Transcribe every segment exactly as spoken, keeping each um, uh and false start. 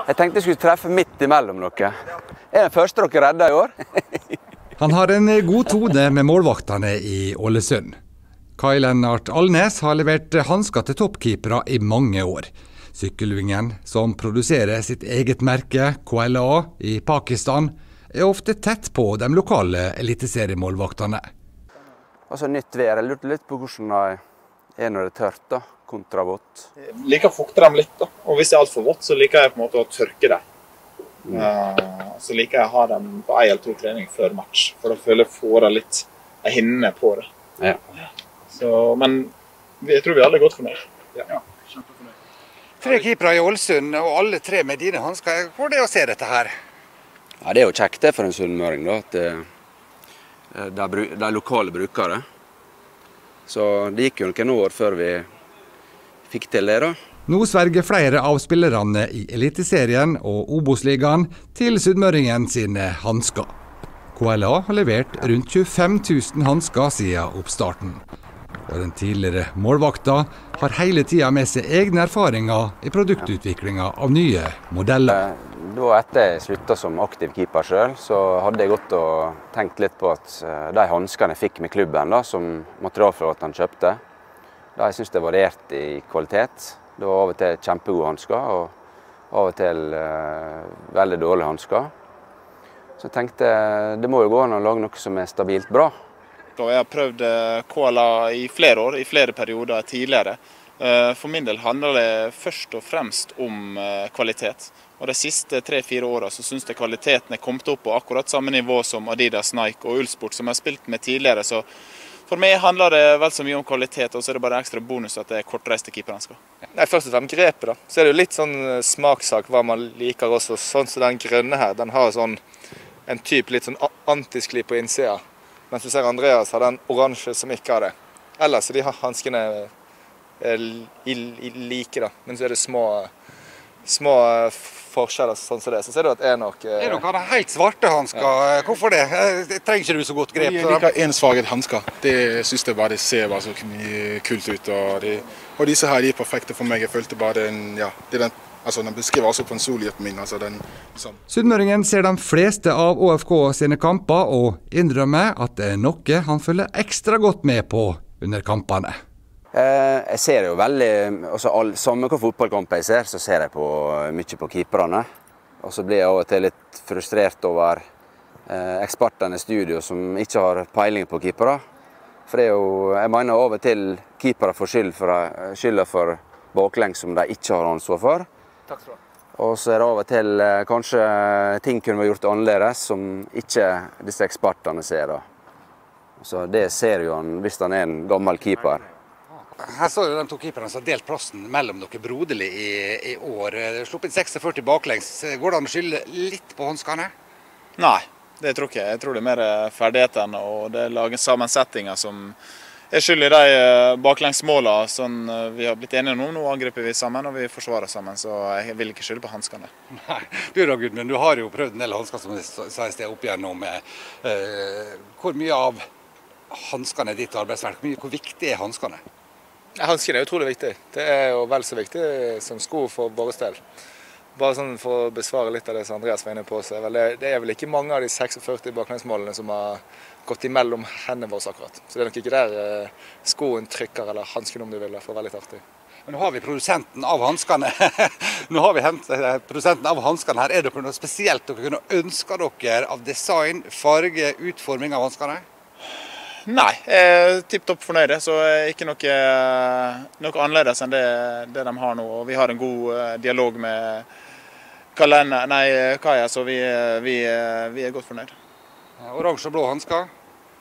Jeg tenkte jeg skulle treffe midt imellom dere. Er den første dere redder i år? Han har en god tone med målvaktene i Ålesund. Kai Lennart Alnes har levert hansker til toppkeepere i mange år. Sykkelvingen, som produserer sitt eget merke, K L A, i Pakistan, er ofte tett på de lokale eliteseriemålvaktene. Altså nytt vær. Jeg lurte litt på hvordan det er når det er tørt, da, kontra vått. Jeg liker å fukte dem litt, da. Og hvis det er alt for vått, så liker jeg på en måte å tørke dem. Mm. Uh, så liker jeg å ha dem på en eller to trening før match, for da føler jeg får jeg litt jeg hinner på det. Ja. Så, men jeg tror vi alle er godt fornøyd. Ja. Ja, kjempefornøyd. Tre keepere i Ålesund, og alle tre med dine hansker. Hvor er det å se dette her? Ja, det er jo kjekt det for en sunnmøring, da, at uh, de, de lokale brukere. Så det gikk jo noen år før vi fikk til det, da. Nå sverger flere av spillerne i Eliteserien og Obos-ligaen til sunnmøringen sine hansker. K L A har levert rundt tjuefem tusen hansker siden oppstarten. Og den tidligere målvakta har hele tida med seg egne erfaringer i produktutviklinga av nye modeller. Da etter jeg slutta som aktiv keeper selv, så hadde jeg gått og tenkt litt på at de hanskene jeg fikk med klubben, da, som materialforvalteren kjøpte, da jeg synes det varierte i kvalitet. Det var av og til kjempegode hansker, og av og til uh, veldig dårlige hansker. Så jeg tenkte, det må jo gå an å lage noe som er stabilt bra. Jeg har prøvd K L A i flere år, i flere perioder tidligere. For min del handler det først og fremst om kvalitet. Og de siste tre-fire årene så synes jeg kvaliteten er kommet opp på akkurat samme nivå som Adidas, Nike og Ullsport, som jeg har spilt med tidligere. Så for meg handler det vel så mye om kvalitet, og så er det bare ekstra bonus at det er kortreiste keeperhansker. Nei, først og fremst grepet da. Så er det jo litt sånn smakssak hva man liker også. Sånn som den grønne her, den har sånn en type litt sånn antiskli på innsida. Mens du ser Andreas har den oransje som ikke har det. Ellers så de har hanskene like da. Men så er det små, små forskjeller sånn som det. Så ser du at Enok... Eh... Enok har helt svarte hansker. Ja. Hvorfor det? Det trenger ikke du så godt grep. Jeg liker ensfarget hansker. Det synes jeg bare det ser bare så kult ut. Og, de, og disse her de er perfekte for meg. Jeg følte bare den, ja, det er den, altså den beskriver også konsolheten min. Altså den, sånn. Sunnmøringen ser de fleste av Å F K sine kamper og innrømmer at det er noe han følger ekstra godt med på under kampene. Eh, jeg ser jo veldig, altså all, samme hva fotballkamper jeg ser, så ser jeg på, mye på keeperne. Og så blir jeg av og til litt frustrert over eh, ekspertene i studio som ikke har peiling på keepere. For det er jo, jeg mener av og til keepere får skyld for, skylda for baklengs som de ikke har ansvar for. Takk skal du ha. Og så er det av og til eh, kanskje ting kunne vært gjort annerledes som ikke disse ekspertene ser. Da. Så det ser jo han hvis han er en gammel keeper. Her står jo de to keeperne som har delt plassen mellom dere broderlig i, i år. Sluppet førtiseks baklengs. Går det an å skylde litt på hanskene? Nei, det tror ikke jeg. Jeg tror det er mer ferdighetene og det lager sammensetninger som er skyld i de baklengsmålene som vi har blitt enige om. Nå angriper vi sammen og vi forsvarer sammen, så jeg vil ikke skylde på hanskene. Nei, du da Gudmund, du har jo prøvd en del hansker som jeg sa i sted opp igjennom. Eh, hvor mye av hanskene er ditt arbeidsverk? Hvor viktig er hanskene? Hanskene er utrolig viktig. Det er jo vel så viktig som sko for Borrestel. Bare sånn for å besvare litt av det som Andreas var inne på, så er vel det, det er vel ikke mange av de førtiseks baklengsmålene som har gått imellom hendene våre akkurat. Så det er nok ikke der eh, skoen trykker, eller hansken om du vil, for å være litt artig. Men nå har vi produsenten av hanskene. Nå har vi hentet produsenten av hanskene her. Er det noe spesielt dere kunne ønske dere av design, farge, utforming av hanskene? Nei, jeg er tipp-topp fornøyde, så ikke noe, noe annerledes enn det, det de har nå. Og vi har en god dialog med Kalene, nei, Kaja, så vi, vi, vi er godt fornøyde. Oransje og blå hansker?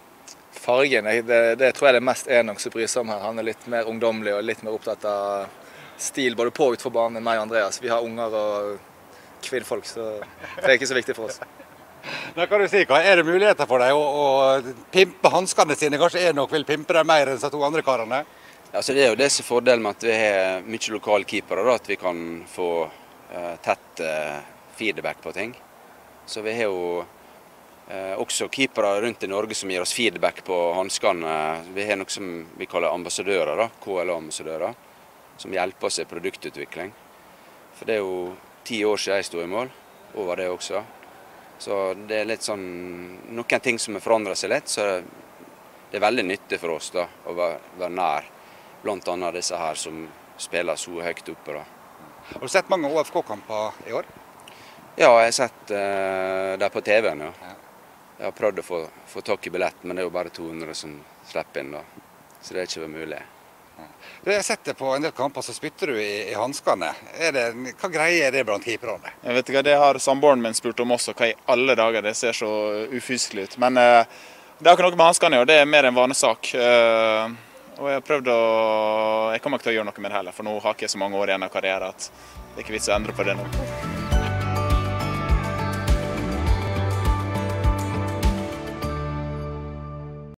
Fargen, det, det tror jeg det er mest Enok som bryr seg om her. Han er litt mer ungdomlig og litt mer opptatt av stil, både på og utenfor banen enn meg og Andreas. Vi har unger og kvinnfolk, så det er ikke så viktig for oss. Da kan du si, hva er det muligheter for deg å, å pimpe hanskene sine? Kanskje Enok vil pimpe dem mer enn de to andre karene? Altså, det er jo det som er fordelen med at vi har mye lokale keepere, da, at vi kan få uh, tett uh, feedback på ting. Så vi har jo uh, også keepere rundt i Norge som gir oss feedback på hanskene. Vi har noe som vi kaller ambassadører, da, K L A-ambassadører, som hjelper oss i produktutvikling. For det er jo ti år siden jeg sto i mål, over det også. Så det er litt sånn, noen ting som har forandret seg litt, så det er veldig nyttig for oss da, å være, være nær, blant annet disse her som spiller så høyt oppe da. Har du sett mange O F K-kamper i år? Ja, jeg har sett uh, det på T V-en, ja. Jeg har prøvd å få, få tak i billett, men det er jo bare to hundre som slipper inn da, så det er ikke mulig. Jeg har sett det på en del kamper, så spytter du i, i hanskene. Er det, hva greier er det blant keeperne? Jeg vet ikke, det har samboeren min spurt om også, hva i alle dager, det ser så ufyselig ut. Men uh, det har ikke noe med hanskene, og det er mer en vanesak. Uh, og jeg har prøvd å, jeg kommer ikke til å gjøre noe med det heller, for nå har jeg ikke så mange år igjen av karriere at det er ikke vits å endre på det nå.